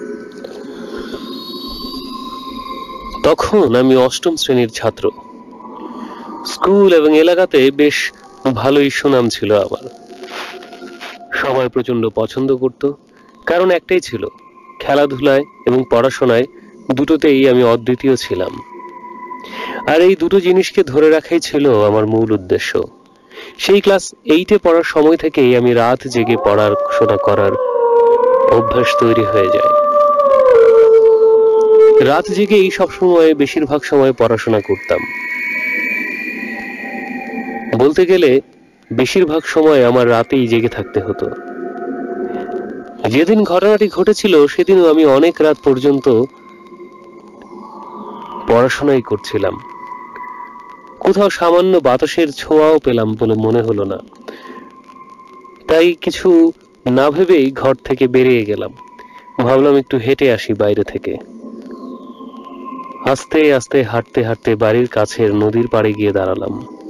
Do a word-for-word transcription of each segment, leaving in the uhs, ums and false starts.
তখন আমি অষ্টম শ্রেণীর ছাত্র। স্কুল এবং এলাকাতে বেশ ভালোই সুনাম ছিল আমার। সবাই প্রচন্ড পছন্দ করত, কারণ একটাই ছিল, খেলাধুলায় এবং পড়াশোনায় দুটোতেই আমি অদ্বিতীয় ছিলাম। আর এই দুটো জিনিসকে ধরে রাখাই ছিল আমার মূল উদ্দেশ্য। সেই ক্লাস এইটে পড়ার সময় থেকেই আমি রাত জেগে পড়াশোনা করার অভ্যাস তৈরি হয়ে যায়। রাত জেগেই সবসময় বেশিরভাগ সময় পড়াশোনা করতাম। বলতে গেলে বেশিরভাগ সময় আমার রাতেই জেগে থাকতে হতো। যেদিন ঘটনাটি ঘটেছিল সেদিনও আমি অনেক রাত পর্যন্ত পড়াশোনাই করছিলাম। কোথাও সামান্য বাতাসের ছোঁয়াও পেলাম বলে মনে হলো না, তাই কিছু না ভেবেই ঘর থেকে বেরিয়ে গেলাম। ভাবলাম একটু হেঁটে আসি বাইরে থেকে। আস্তে আস্তে হাঁটতে হাঁটতে বাড়ির কাছের নদীর পাড়ে গিয়ে দাঁড়ালাম।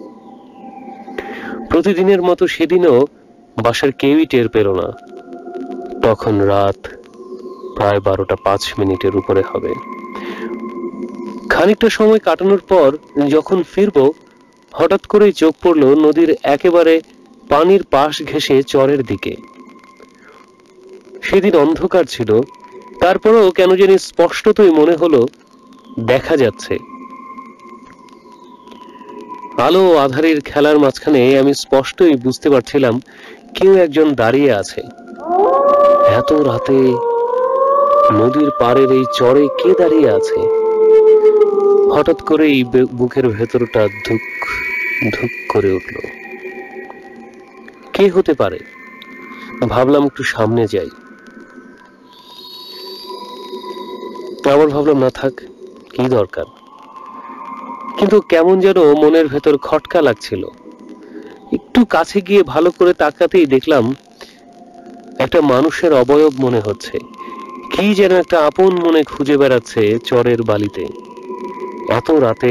প্রতিদিনের মতো সেদিনও বাসার কেউই টের পেল না। তখন রাত প্রায় বারোটা পাঁচ মিনিটের উপরে হবে। খানিকটা সময় কাটানোর পর যখন ফিরবো, হঠাৎ করেই চোখ পড়ল নদীর একেবারে পানির পাশ ঘেঁষে চরের দিকে। সেদিন অন্ধকার ছিল, তারপরেও কেন জানি স্পষ্টতই মনে হলো দেখা যাচ্ছে। আলো আধারের খেলার মাঝখানে আমি স্পষ্টই বুঝতে পারছিলাম কেউ একজন দাঁড়িয়ে আছে। এত রাতে নদীর পাড়ের এই চরে কে দাঁড়িয়ে আছে? হঠাৎ করেই বুকের ভেতরটা ধুক ধুক করে উঠল। কে হতে পারে? ভাবলাম একটু সামনে যাই। আবার ভাবলাম না থাক, কি দরকার। কিন্তু কেমন যেন মনের ভেতর খটকা লাগছিল। একটু কাছে গিয়ে ভালো করে তাকাতেই দেখলাম একটা মানুষের অবয়ব মনে হচ্ছে। কি যেন একটা আপন মনে খুঁজে বেড়াচ্ছে চরের বালিতে। এত রাতে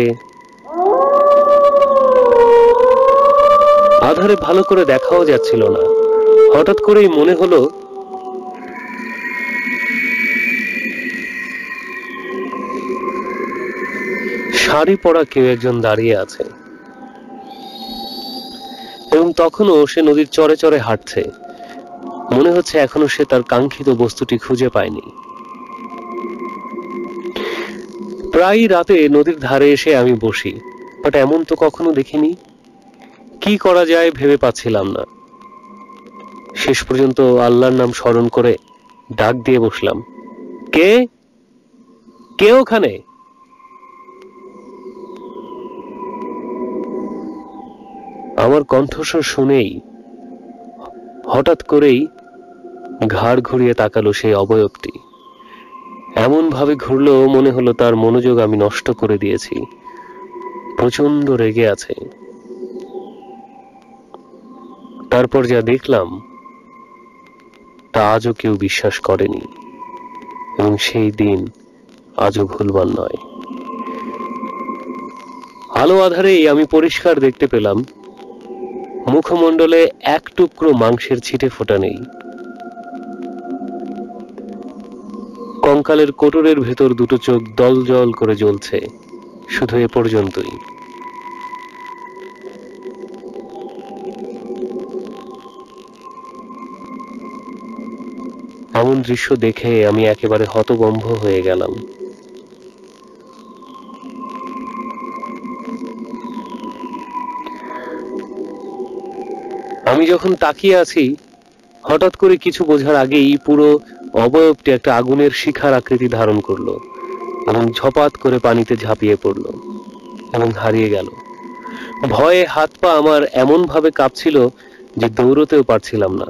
আধারে ভালো করে দেখাও যাচ্ছিল না। হঠাৎ করেই মনে হলো শাড়ি পরা কেউ একজন দাঁড়িয়ে আছে, এবং তখনও সে নদীর চরে চরে হাঁটছে। মনে হচ্ছে এখনো সে তার কাঙ্ক্ষিত বস্তুটি খুঁজে পায়নি। প্রায় রাতে নদীর ধারে এসে আমি বসি, বাট এমন তো কখনো দেখিনি। কি করা যায় ভেবে পাচ্ছিলাম না। শেষ পর্যন্ত আল্লাহর নাম স্মরণ করে ডাক দিয়ে বসলাম, কে কে ওখানে? আমার কণ্ঠস্বর শুনেই হঠাৎ করেই ঘাড় ঘুরিয়ে তাকালো সেই অবয়বটি। এমন ভাবে ঘুরলো মনে হলো তার মনোযোগ আমি নষ্ট করে দিয়েছি। প্রচন্ড রেগে আছে। তারপর যা দেখলাম তা আজও কেউ বিশ্বাস করেনি, এবং সেই দিন আজও ভুলবার নয়। আলো আধারেই আমি পরিষ্কার দেখতে পেলাম মুখমণ্ডলে এক টুকরো মাংসের ছিটে ফোটা নেই। কঙ্কালের কোটরের ভেতর দুটো চোখ দলজল করে জ্বলছে, শুধু এ পর্যন্তই। এমন দৃশ্য দেখে আমি একেবারে হতভম্ব হয়ে গেলাম। আমি যখন তাকিয়ে আছি, হঠাৎ করে কিছু বোঝার আগেই পুরো অবয়বটি একটা আগুনের শিখার আকৃতি ধারণ করলো এবং ঝপাত করে পানিতে ঝাঁপিয়ে পড়লো এবং হারিয়ে গেল। ভয়ে হাত পা আমার এমন ভাবে কাঁপছিল যে দৌড়তেও পারছিলাম না।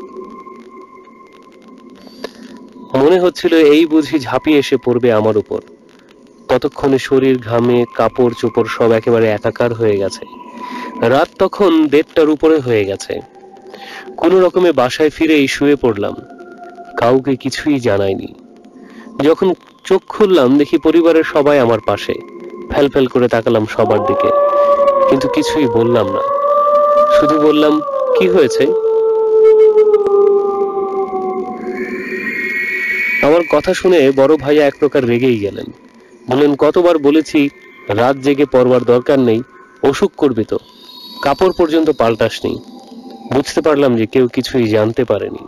মনে হচ্ছিল এই বুঝি ঝাঁপিয়ে এসে পড়বে আমার উপর। ততক্ষণে শরীর ঘামে কাপড় চোপড় সব একেবারে একাকার হয়ে গেছে। রাত তখন দেড়টার উপরে হয়ে গেছে। কোনো রকমে বাসায় ফিরেই শুয়ে পড়লাম। কাউকে কিছুই জানাইনি। যখন চোখ খুললাম দেখি পরিবারের সবাই আমার পাশে। ফেল ফেল করে তাকালাম সবার দিকে, কিন্তু কিছুই বললাম না। শুধু বললাম, কি হয়েছে? আমার কথা শুনে বড় ভাইয়া এক প্রকার রেগেই গেলেন। বললেন, কতবার বলেছি রাত জেগে পড়বার দরকার নেই, অসুখ করবি তো, কাপড় পর্যন্ত পাল্টাসনি। বুঝতে পারলাম যে কেউ কিছুই জানতে পারেনি।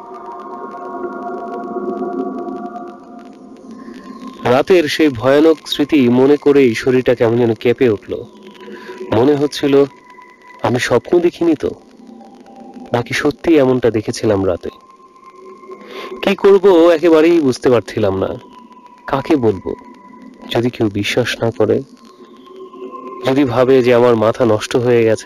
রাতের সেই ভয়ানক স্মৃতি মনে করেই শরীরটা কেমন যেন কেঁপে উঠল। মনে হচ্ছিল আমি স্বপ্ন দেখিনি তো, নাকি সত্যি এমনটা দেখেছিলাম রাতে। কি করব একেবারেই বুঝতে পারছিলাম না। কাকে বলবো? যদি কেউ বিশ্বাস না করে, যদি ভাবে যে আমার মাথা নষ্ট হয়ে গেছে।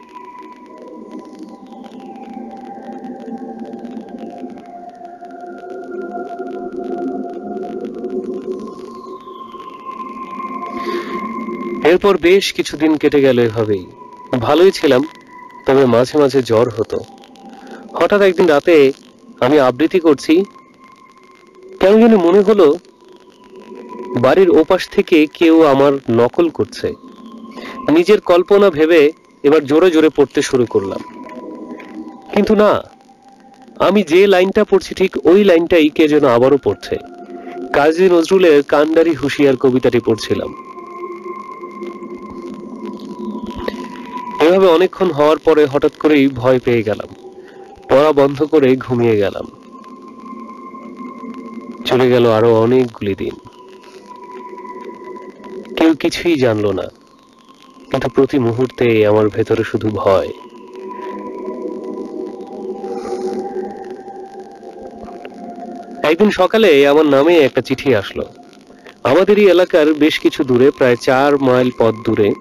এরপর বেশ কিছুদিন কেটে গেল এভাবেই। ভালোই ছিলাম, তবে মাঝে মাঝে জ্বর হতো। হঠাৎ একদিন রাতে আমি আবৃত্তি করছি, কেন যেন মনে হলো বাড়ির ওপাশ থেকে কেউ আমার নকল করছে। নিজের কল্পনা ভেবে এবার জোরে জোরে পড়তে শুরু করলাম, কিন্তু না, আমি যে লাইনটা পড়ছি ঠিক ওই লাইনটাই কে যেন আবারও পড়ছে। কাজী নজরুলের কান্ডারি হুঁশিয়ার কবিতাটি পড়ছিলাম। এভাবে অনেকক্ষণ হওয়ার পরে হঠাৎ করেই ভয় পেয়ে গেলাম, পড়া বন্ধ করে ঘুমিয়ে গেলাম। চলে গেল আরো অনেকগুলি দিন, কেউ কিছুই জানলো না, কিন্তু প্রতি মুহূর্তে আমার ভেতরে শুধু ভয়। একদিন সকালে আমার নামে একটা চিঠি আসলো। আমাদেরই এলাকার বেশ কিছু দূরে, প্রায় চার মাইল পথ দূরে,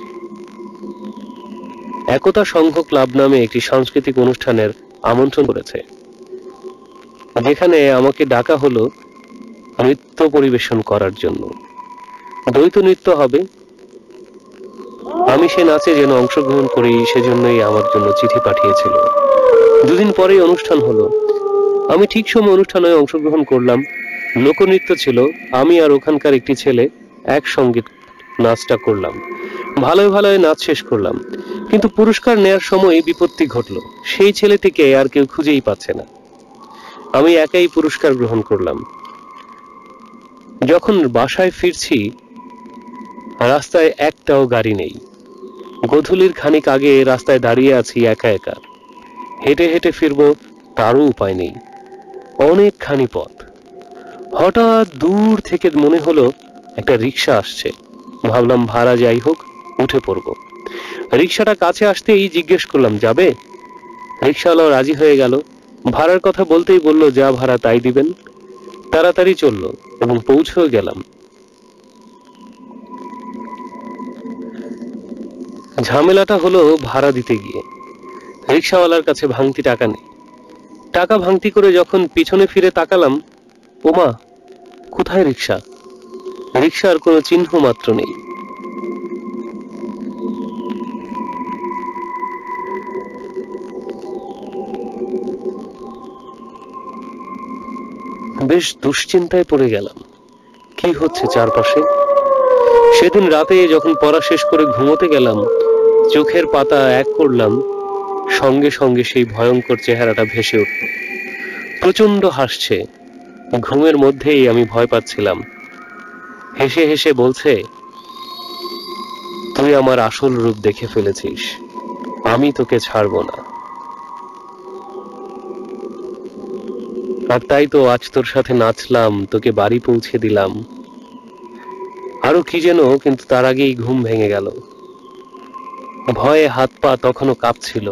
একতা সংঘ ক্লাব নামে একটি সাংস্কৃতিক অনুষ্ঠানের আমন্ত্রণ করেছে, যেখানে আমাকে ডাকা হলো নৃত্য পরিবেশন করার জন্য। দ্বৈত নৃত্য হবে, আমি সে নাচে যেন অংশগ্রহণ করি, সেজন্যই আমার জন্য চিঠি পাঠিয়েছিল। দুদিন পরেই অনুষ্ঠান হলো। আমি ঠিক সময় অনুষ্ঠানে অংশগ্রহণ করলাম। লোকনৃত্য ছিল, আমি আর ওখানকার একটি ছেলে একসঙ্গে নাচটা করলাম। ভালোই ভালোই নাচ শেষ করলাম, কিন্তু পুরস্কার নেয়ার সময় বিপত্তি ঘটলো। সেই ছেলেটিকে আর কেউ খুঁজেই পাচ্ছে না। আমি একাই পুরস্কার গ্রহণ করলাম। যখন বাসায় ফিরছি, রাস্তায় একটাও গাড়ি নেই। গোধূলির খানিক আগে রাস্তায় দাঁড়িয়ে আছি একা একা। হেঁটে হেঁটে ফিরবো তারও উপায় নেই, অনেকখানি পথ। হঠাৎ দূর থেকে মনে হলো একটা রিক্সা আসছে। ভাবলাম ভাড়া যাই হোক, উঠে পড়বো। রিক্সাটা কাছে আসতেই জিজ্ঞেস করলাম, যাবে? রিক্সাওয়ালাও রাজি হয়ে গেল। ভাড়ার কথা বলতেই বলল, যা ভাড়া তাই দিবেন। তাড়াতাড়ি চললো এবং পৌঁছেও গেলাম। ঝামেলাটা হলো ভাড়া দিতে গিয়ে। রিক্সাওয়ালার কাছে ভাঙতি টাকা নেই। টাকা ভাঙতি করে যখন পিছনে ফিরে তাকালাম, ওমা, কোথায় রিক্সা? রিক্সার কোনো চিহ্ন মাত্র নেই। বেশ দুশ্চিন্তায় পড়ে গেলাম, কি হচ্ছে চারপাশে। সেদিন রাতে যখন পড়া শেষ করে ঘুমোতে গেলাম, চোখের পাতা এক করলাম, সঙ্গে সঙ্গে সেই ভয়ঙ্কর চেহারাটা ভেসে উঠল। প্রচন্ড হাসছে। ঘুমের মধ্যেই আমি ভয় পাচ্ছিলাম। হেসে হেসে বলছে, তুই আমার আসল রূপ দেখে ফেলেছিস, আমি তোকে ছাড়বো না। আর তাই তো আজ তোর সাথে নাচলাম, তোকে বাড়ি পৌঁছে দিলাম। আরো কি যেন, কিন্তু তার আগেই ঘুম ভেঙে গেল। ভয়ে হাত পা তখনও কাঁপছিল।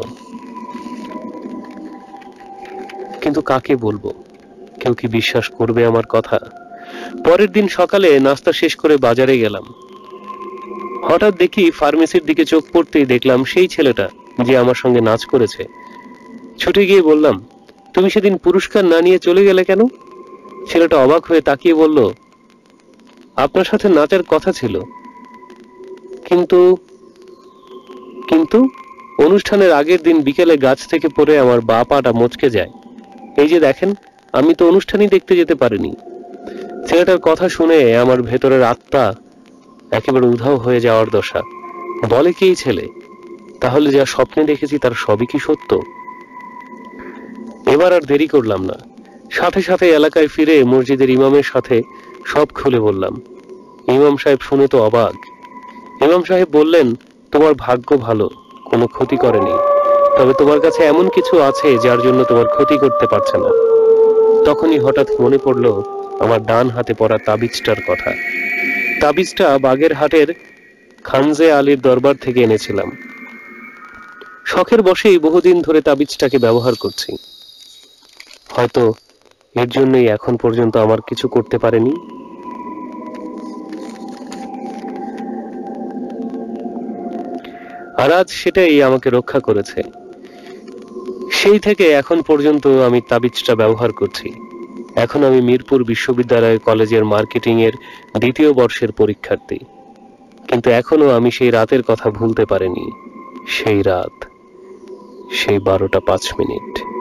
কিন্তু কাকে বলবো? কেউ কি বিশ্বাস করবে আমার কথা? পরের দিন সকালে নাস্তা শেষ করে বাজারে গেলাম। হঠাৎ দেখি ফার্মেসির দিকে চোখ পড়তেই দেখলাম সেই ছেলেটা যে আমার সঙ্গে নাচ করেছে। ছুটে গিয়ে বললাম, তুমি সেদিন পুরস্কার না নিয়ে চলে গেলে কেন? ছেলেটা অবাক হয়ে তাকিয়ে বলল, আপনার সাথে নাচের কথা ছিল, কিন্তু কিন্তু অনুষ্ঠানের আগের দিন বিকেলে গাছ থেকে পড়ে আমার বা পাটা মচকে যায়। এই যে দেখেন, আমি তো অনুষ্ঠানই দেখতে যেতে পারিনি। ছেলেটার কথা শুনে আমার ভেতরের আত্মা একেবারে উধাও হয়ে যাওয়ার দশা। বলে কি এই ছেলে, তাহলে যা স্বপ্নে দেখেছি তার সবই কি সত্য? এবার আর দেরি করলাম না। সাথে সাথে এলাকায় ফিরে মসজিদের ইমামের সাথে সব খুলে বললাম। ইমাম সাহেব শুনে তো অবাক। ইমাম সাহেব বললেন, তোমার ভাগ্য ভালো, কোনো ক্ষতি করেনি, তবে তোমার কাছে এমন কিছু আছে যার জন্য তোমার ক্ষতি করতে পারছে না। তখনই হঠাৎ মনে পড়ল আমার ডান হাতে পড়া তাবিজটার কথা। তাবিজটা বাগেরহাটের খানজে আলীর দরবার থেকে এনেছিলাম। শখের বশেই বহুদিন ধরে তাবিজটাকে ব্যবহার করছি। হয়তো এর জন্যই এখন পর্যন্ত আমার কিছু করতে পারেনি। আর আজ সেটাই আমাকে রক্ষা করেছে। সেই থেকে এখন পর্যন্ত আমি তাবিজটা ব্যবহার করছি। এখন আমি মিরপুর বিশ্ববিদ্যালয় কলেজের মার্কেটিং এর দ্বিতীয় বর্ষের পরীক্ষার্থী, কিন্তু এখনো আমি সেই রাতের কথা ভুলতে পারিনি। সেই রাত, সেই বারোটা পাঁচ মিনিট।